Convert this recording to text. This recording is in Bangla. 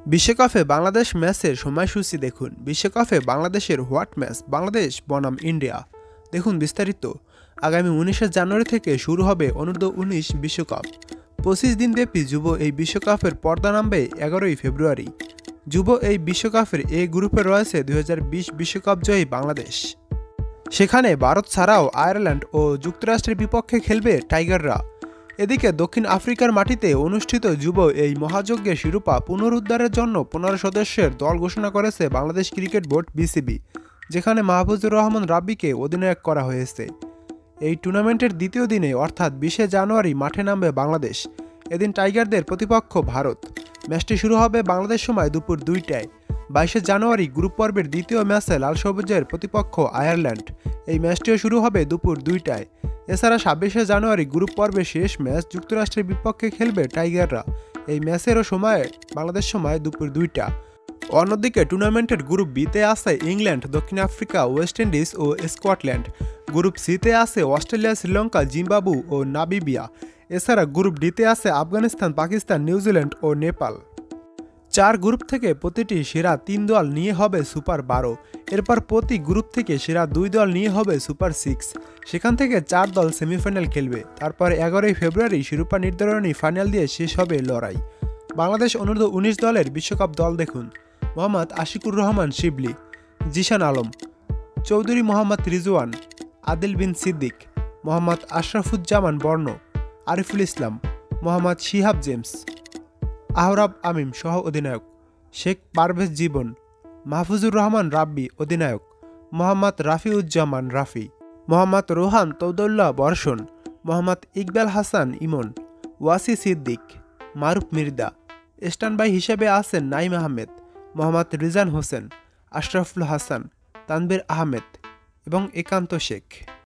বিশ্বকাপে বাংলাদেশ ম্যাচের সময়সূচি দেখুন। বিশ্বকাপে বাংলাদেশের হোয়াট ম্যাচ বাংলাদেশ বনাম ইন্ডিয়া। দেখুন বিস্তারিত। আগামী 19শে জানুয়ারি থেকে শুরু হবে অনূর্ধ্ব-19 বিশ্বকাপ। 25 দিনব্যাপী যুব এই বিশ্বকাপের পর্দা নামবে 11ই ফেব্রুয়ারি। যুব এই বিশ্বকাপের এ গ্রুপে রয়েছে 2020 বিশ্বকাপ জয়ী বাংলাদেশ। সেখানে ভারত ছাড়াও আয়ারল্যান্ড ও যুক্তরাষ্ট্রের বিপক্ষে খেলবে টাইগাররা। এদিকে দক্ষিণ আফ্রিকার মাটিতে অনুষ্ঠিত যুব এই মহাযজ্ঞের শিরোপা পুনরুদ্ধারের জন্য 15 সদস্যের দল ঘোষণা করেছে বাংলাদেশ ক্রিকেট বোর্ড বিসিবি, যেখানে মাহফুজুর রহমান রাব্বিকে অধিনায়ক করা হয়েছে। এই টুর্নামেন্টের দ্বিতীয় দিনে অর্থাৎ 20শে জানুয়ারি মাঠে নামবে বাংলাদেশ। এদিন টাইগারদের প্রতিপক্ষ ভারত। ম্যাচটি শুরু হবে বাংলাদেশ সময় দুপুর 2টায়। 22শে জানুয়ারি গ্রুপ পর্বের দ্বিতীয় ম্যাচে লাল সবুজের প্রতিপক্ষ আয়ারল্যান্ড। এই ম্যাচটিও শুরু হবে দুপুর 2টায়। এছাড়া 26শে জানুয়ারি গ্রুপ পর্বের শেষ ম্যাচ যুক্তরাষ্ট্রের বিপক্ষে খেলবে টাইগাররা। এই ম্যাচেরও সময় বাংলাদেশ সময় দুপুর 2টা। অন্যদিকে টুর্নামেন্টের গ্রুপ বিতে আছে ইংল্যান্ড, দক্ষিণ আফ্রিকা, ওয়েস্ট ইন্ডিজ ও স্কটল্যান্ড। গ্রুপ সিতে আছে অস্ট্রেলিয়া, শ্রীলঙ্কা, জিম্বাবু ও নামিবিয়া। এছাড়া গ্রুপ ডিতে আছে আফগানিস্তান, পাকিস্তান, নিউজিল্যান্ড ও নেপাল। 4 গ্রুপ থেকে প্রতিটি সেরা 3 দল নিয়ে হবে সুপার 12। এরপর প্রতি গ্রুপ থেকে সেরা 2 দল নিয়ে হবে সুপার 6। সেখান থেকে 4 দল সেমিফাইনাল খেলবে। তারপর 11ই ফেব্রুয়ারি শিরোপা নির্ধারণী ফাইনাল দিয়ে শেষ হবে লড়াই। বাংলাদেশ অনূর্ধ্ব-19 দলের বিশ্বকাপ দল দেখুন। মোহাম্মদ আশিকুর রহমান শিবলি, জিশান আলম, চৌধুরী মোহাম্মদ রিজওয়ান, আদিল বিন সিদ্দিক, মোহাম্মদ আশরাফুজ্জামান বর্ণ, আরিফুল ইসলাম, মোহাম্মদ শিহাব জেমস, আহরাব আমিম সহ অধিনায়ক, শেখ পারভেজ জীবন, মাহফুজুর রহমান রাব্বি অধিনায়ক, মোহাম্মদ রাফিউজ্জামান রাফি, মোহাম্মদ রোহান তৌদুল্লাহ বর্ষণ, মোহাম্মদ ইকবাল হাসান ইমন, ওয়াসি সিদ্দিক, মারুফ মির্দা। স্ট্যান্ডবাই হিসেবে আছেন নাইম আহমেদ, মোহাম্মদ রিজান হোসেন, আশরাফুল হাসান, তানভীর আহমেদ এবং একান্ত শেখ।